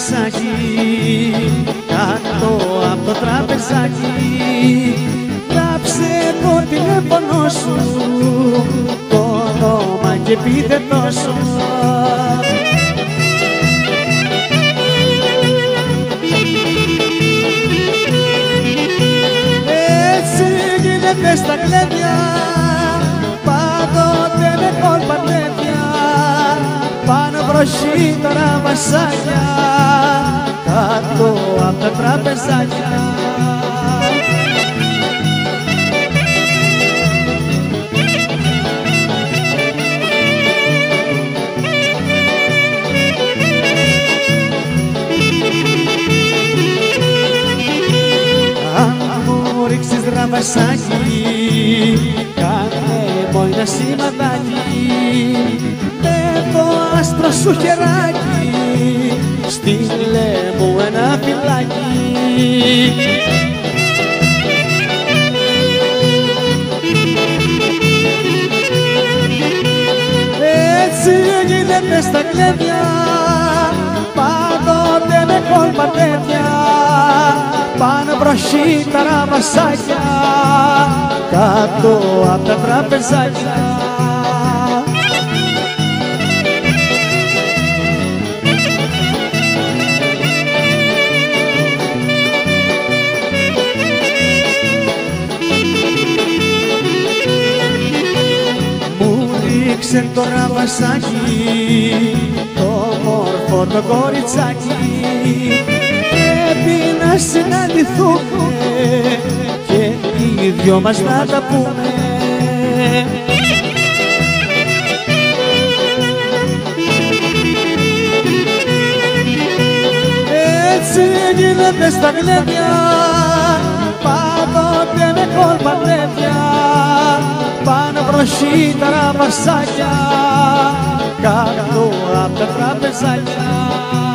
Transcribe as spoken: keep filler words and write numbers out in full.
τραπεζάκι, κάτω από το τραπεζάκι, γράψε το τηλέφωνο σου, το όνομα και επίθετό σου. Έτσι γίνεται στα κλαίδια, πάντοτε με κόλπα τέτοια, πάνω μπροσί τώρα βασάκια, κάτω απ' τα τραπεζάκια. Αν μου ρίξεις δραβασάκι, κάνε μου ένα σηματάκι, με το άστρο σου χεράκι, στείλε μου ένα φυλάκι. Έτσι γίνεται στα κλαίδια, πάντοτε με κόλπα τέτοια, πάνω μπροσί τα ραβασάκια, κάτω απ' τα τραπεζάκια. Μου ρίξε το ραβασάκι, το μόρφο το κοριτσάκι, πρέπει να συναντηθούμε και οι δυο μας να τα πούμε. Έτσι γίνεται στα γλέντια, πάντοτε με κόλπα τέτοια, πάνω μπροσί τα ραβασάκια, κάτω απ' τα τραπεζάκια.